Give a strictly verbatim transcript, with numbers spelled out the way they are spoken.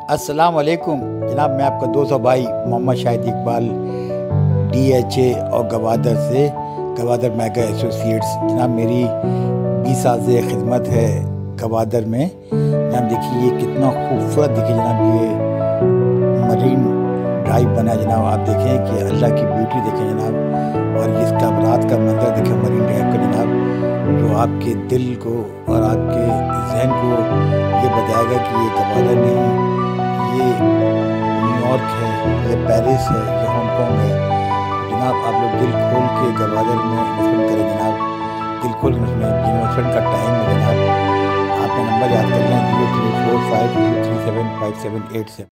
अस्सलाम वालेकुम जनाब, मैं आपका दोस्त और भाई Mohammad Shahid Iqbal D H A और गवादर से गवादर मेगा एसोसिएट्स। जनाब मेरी बीस साल से खिदमत है गवादर में। जनाब देखिए ये कितना खूबसूरत, देखिए जनाब ये मरीन ड्राइव बना है। जनाब आप देखें कि अल्लाह की ब्यूटी देखें जनाब, और ये इसका रात का मंजर देखें मरीन ड्राइव का जनाब, जो आपके दिल को और आपके जहन को ये बताएगा कि ये गवादर नहीं, ये न्यूयॉर्क है, ये पेरिस है, ये हांगकॉन्ग है। जनाब आप लोग दिल खोल के गवादर में इन्वेस्टमेंट करें जनाब, दिल खोल इन्वेस्टमेंट का टाइम है जनाब। आपने नंबर याद करना है zero three four five two three seven five seven eight से।